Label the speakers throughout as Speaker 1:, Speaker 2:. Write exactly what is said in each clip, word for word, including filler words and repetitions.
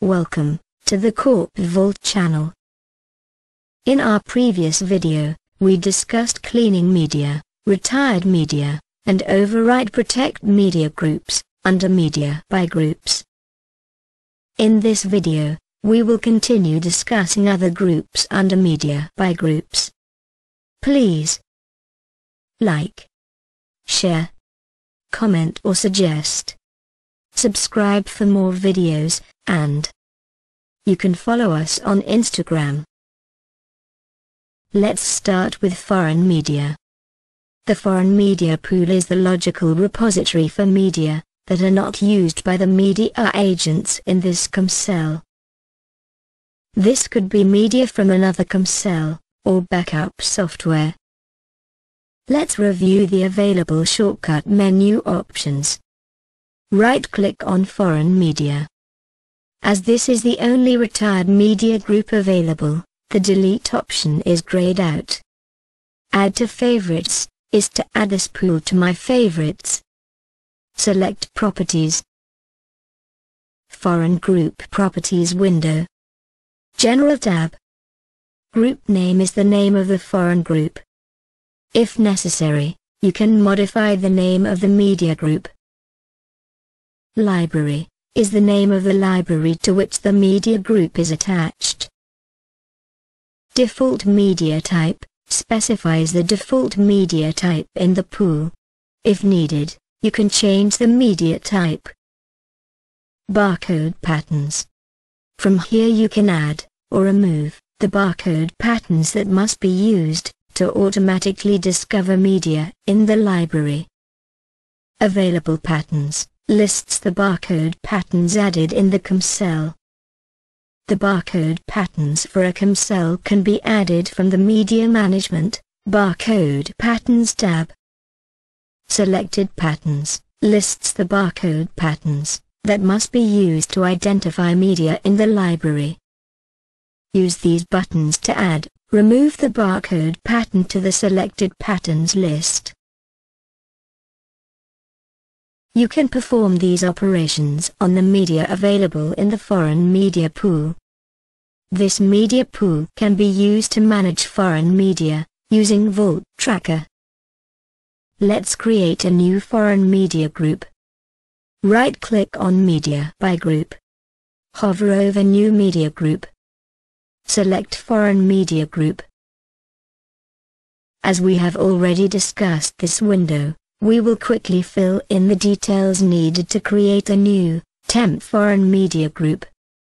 Speaker 1: Welcome to the CorpVault channel. In our previous video, we discussed cleaning media, retired media, and override protect media groups under media by groups. In this video, we will continue discussing other groups under media by groups. Please like, share, comment or suggest. Subscribe for more videos, and you can follow us on Instagram. Let's start with foreign media. The foreign media pool is the logical repository for media that are not used by the media agents in this CommCell. This could be media from another CommCell, or backup software. Let's review the available shortcut menu options. Right-click on Foreign Media. As this is the only retired media group available, the Delete option is grayed out. Add to Favorites is to add this pool to my favorites. Select Properties. Foreign Group Properties window. General tab. Group name is the name of the foreign group. If necessary, you can modify the name of the media group. Library is the name of the library to which the media group is attached. Default media type specifies the default media type in the pool. If needed, you can change the media type. Barcode patterns. From here you can add or remove the barcode patterns that must be used to automatically discover media in the library. Available patterns lists the barcode patterns added in the CommCell. The barcode patterns for a CommCell can be added from the Media Management, Barcode Patterns tab. Selected Patterns lists the barcode patterns that must be used to identify media in the library. Use these buttons to add, remove the barcode pattern to the selected patterns list. You can perform these operations on the media available in the foreign media pool. This media pool can be used to manage foreign media, using Vault Tracker. Let's create a new foreign media group. Right-click on Media by Group. Hover over New Media Group. Select Foreign Media Group. As we have already discussed this window, we will quickly fill in the details needed to create a new, temp foreign media group.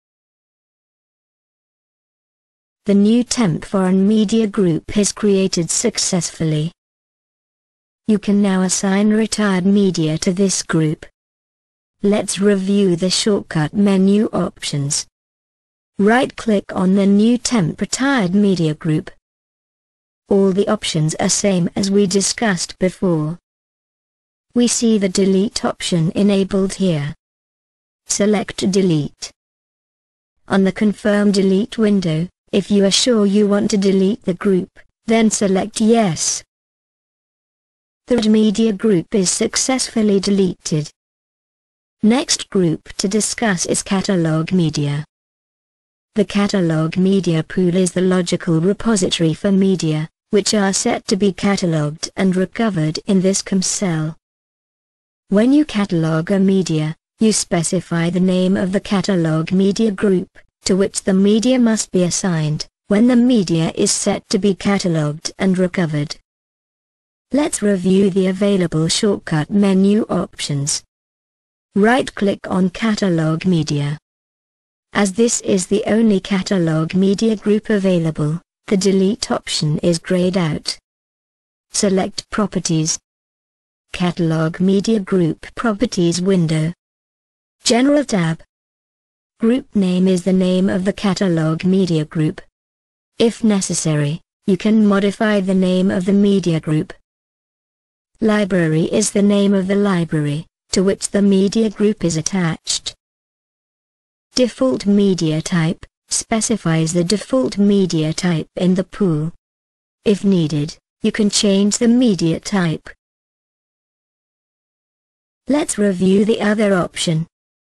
Speaker 1: The new temp foreign media group is created successfully. You can now assign retired media to this group. Let's review the shortcut menu options. Right-click on the new temp retired media group. All the options are same as we discussed before. We see the Delete option enabled here. Select Delete. On the Confirm Delete window, if you are sure you want to delete the group, then select Yes. The media group is successfully deleted. Next group to discuss is Catalog Media. The Catalog Media pool is the logical repository for media, which are set to be catalogued and recovered in this CommCell. When you catalog a media, you specify the name of the catalog media group, to which the media must be assigned, when the media is set to be catalogued and recovered. Let's review the available shortcut menu options. Right-click on Catalog Media. As this is the only catalog media group available, the Delete option is grayed out. Select Properties. Catalog Media Group Properties window. General tab. Group name is the name of the catalog media group. If necessary, you can modify the name of the media group. Library is the name of the library, to which the media group is attached. Default media type specifies the default media type in the pool. If needed, you can change the media type. Let's review the other option.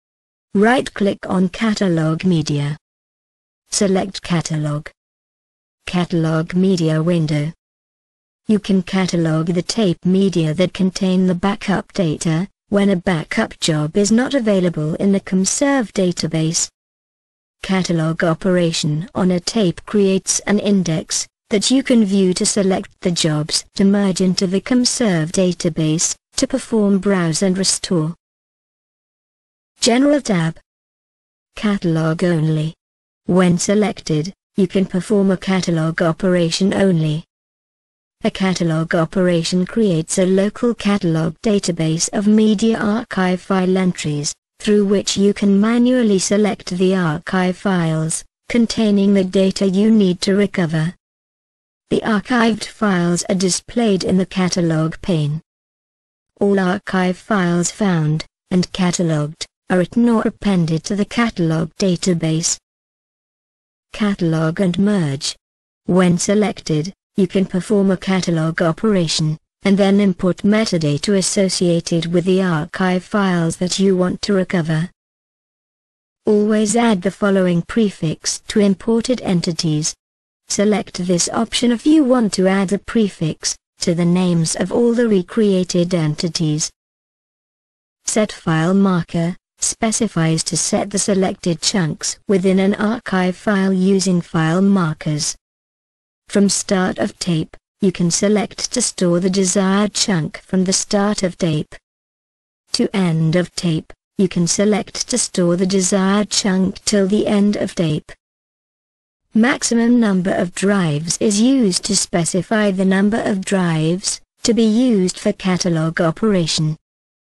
Speaker 1: Right-click on Catalog Media. Select Catalog. Catalog Media window. You can catalog the tape media that contain the backup data, when a backup job is not available in the CommServe database. Catalog operation on a tape creates an index that you can view to select the jobs to merge into the CommServe database, to perform browse and restore. General tab. Catalog only. When selected, you can perform a catalog operation only. A catalog operation creates a local catalog database of media archive file entries, through which you can manually select the archive files, containing the data you need to recover. The archived files are displayed in the catalog pane. All archive files found, and cataloged, are written or appended to the catalog database. Catalog and merge. When selected, you can perform a catalog operation, and then import metadata associated with the archive files that you want to recover. Always add the following prefix to imported entities. Select this option if you want to add a prefix to the names of all the recreated entities. Set file marker specifies to set the selected chunks within an archive file using file markers. From start of tape, you can select to store the desired chunk from the start of tape. To end of tape, you can select to store the desired chunk till the end of tape. Maximum number of drives is used to specify the number of drives to be used for catalog operation.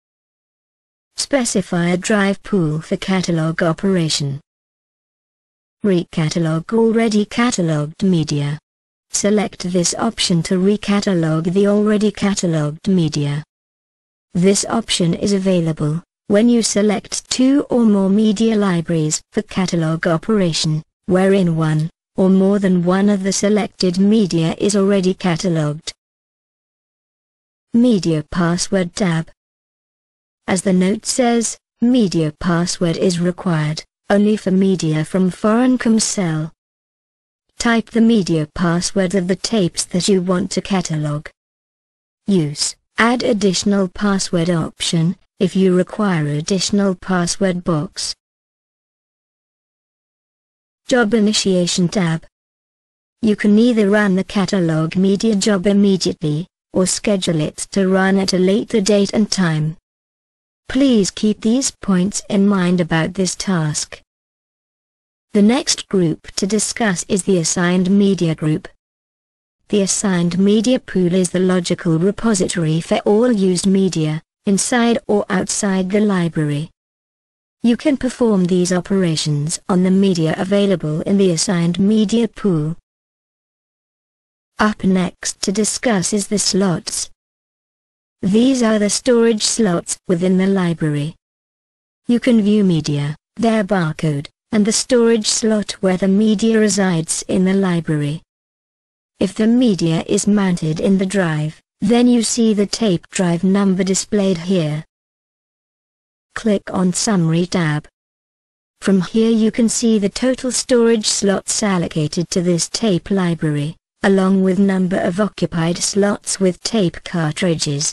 Speaker 1: Specify a drive pool for catalog operation. Recatalog already catalogued media. Select this option to recatalog the already catalogued media. This option is available when you select two or more media libraries for catalog operation, wherein one or more than one of the selected media is already catalogued. Media Password tab. As the note says, media password is required only for media from foreign CommServe. Type the media password of the tapes that you want to catalog. Use Add additional password option if you require additional password box. Job Initiation tab. You can either run the catalog media job immediately, or schedule it to run at a later date and time. Please keep these points in mind about this task. The next group to discuss is the assigned media group. The assigned media pool is the logical repository for all used media, inside or outside the library. You can perform these operations on the media available in the assigned media pool. Up next to discuss is the slots. These are the storage slots within the library. You can view media, their barcode, and the storage slot where the media resides in the library. If the media is mounted in the drive, then you see the tape drive number displayed here. Click on Summary tab. From here you can see the total storage slots allocated to this tape library, along with number of occupied slots with tape cartridges.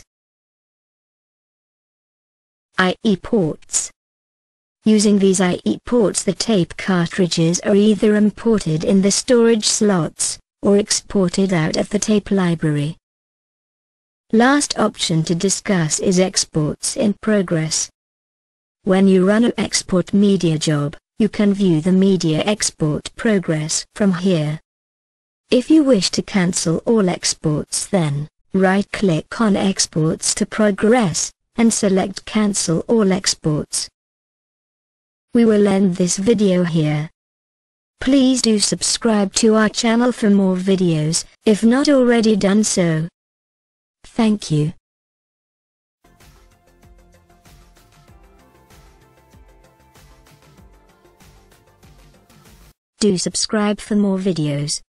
Speaker 1: I E ports. Using these I E ports, the tape cartridges are either imported in the storage slots, or exported out of the tape library. Last option to discuss is exports in progress. When you run an export media job, you can view the media export progress from here. If you wish to cancel all exports, then right-click on Exports to Progress, and select Cancel All Exports. We will end this video here. Please do subscribe to our channel for more videos, if not already done so. Thank you. Do subscribe for more videos.